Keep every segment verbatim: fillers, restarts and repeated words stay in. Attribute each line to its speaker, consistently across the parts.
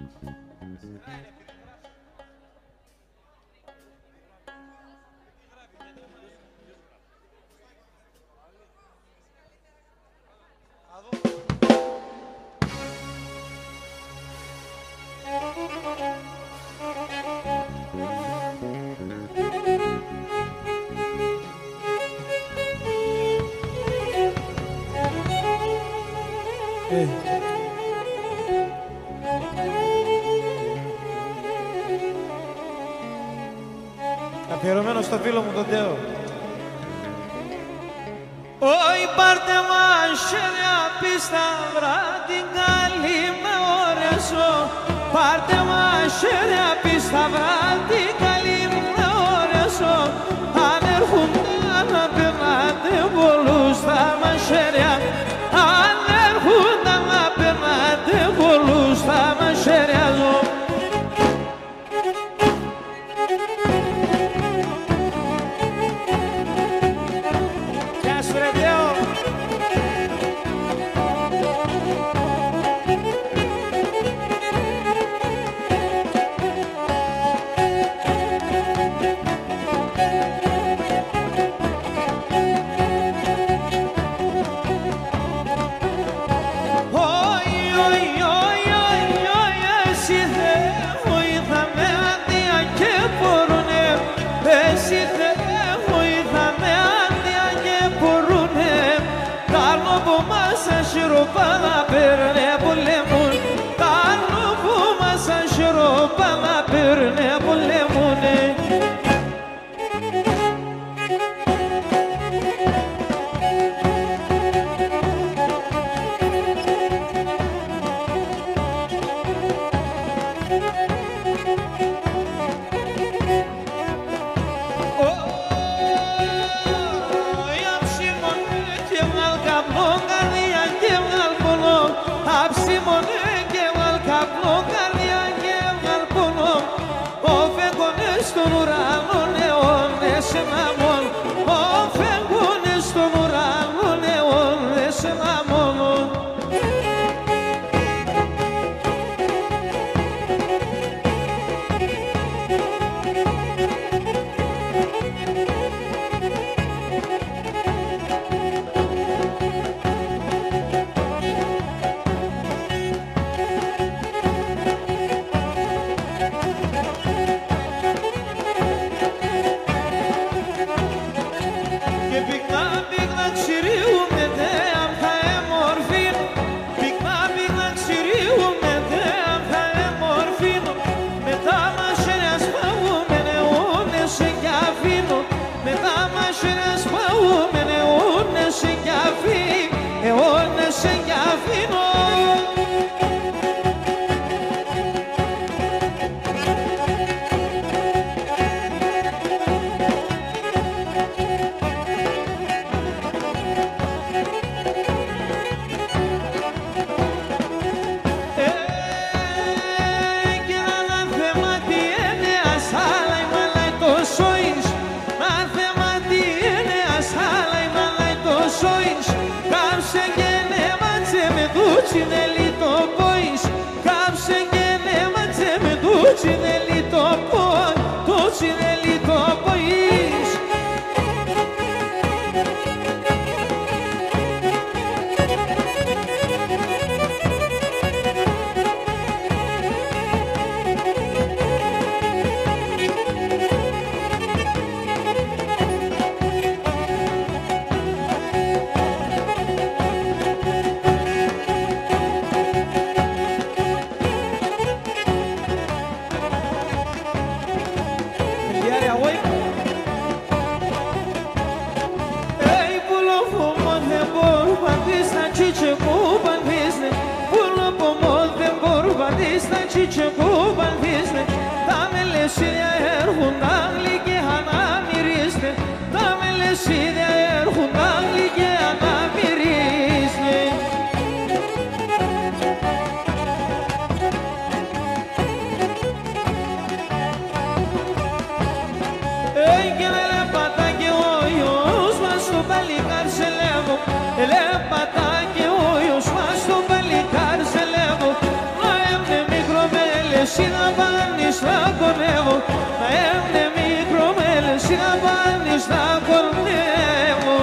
Speaker 1: Αφιερωμένο στο φίλο μου τον Τέο.
Speaker 2: Όι πάρτε μαχαίρια πίστα βράδυ καλή με ώρεσο. Πάρτε μαχαίρια πίστα βράδυ καλή με ώρεσο. Αν έρχονταν να περνάτε πολλούς τα μαχαίρια. Αν έρχονταν να περνάτε πολλούς τα μαχαίρια. Pana perne bulemun Tanu fuma sanshiro Pana perne bulemune στον ουρανό αιώνες ένα μόνο. Ω φεύγουνε στον ουρανό αιώνες ένα μόνο. αιώνες και αφήνω. Cinelito pois, cápse que ne manche me du cinelito pois, tu cinelito pois. συναπάνεις να πονεύω, να έμνε μικρό μέλες, συναπάνεις να πονεύω.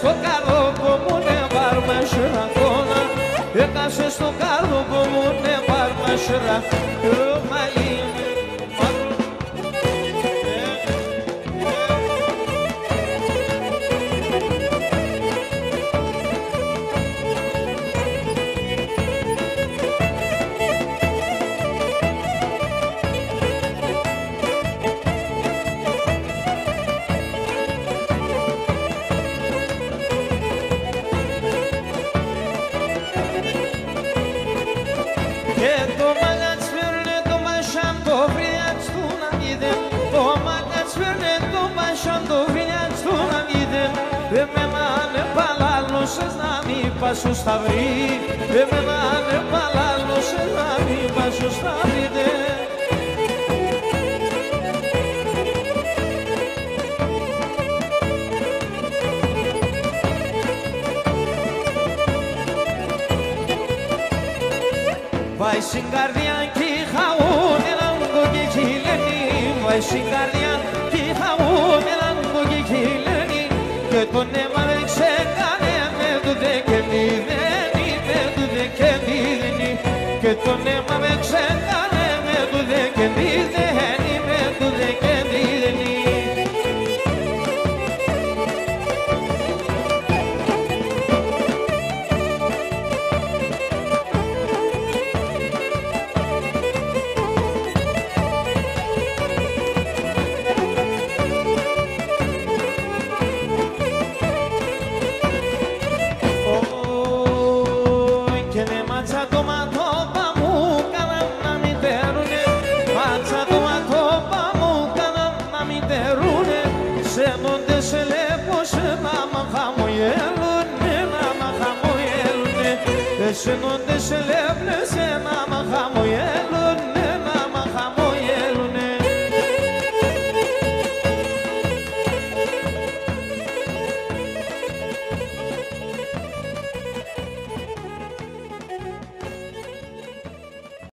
Speaker 2: στο καρόπο μου ναι βάρμα σρακώνα. Έκασε στο καρόπο μου ναι βάρμα σρακώνα. Πάσω στα βρύ, εμένα ναι παλάλωσε να μην πάσω στα βρύτε. Vai στην καρδιά κι χαούν έναν κοκκι λένε, vai στην καρδιά κι χαούν έναν κοκκι λένε, και τον αίμα δεν ξεκάνε με το δεκεμίδενι, με το δεκεμίδενι, και τον αίμα με ξεκάνε με το δεκεμίδενι, με το δεκεμίδενι. Se non te se le plese, mamma, hamo yelo.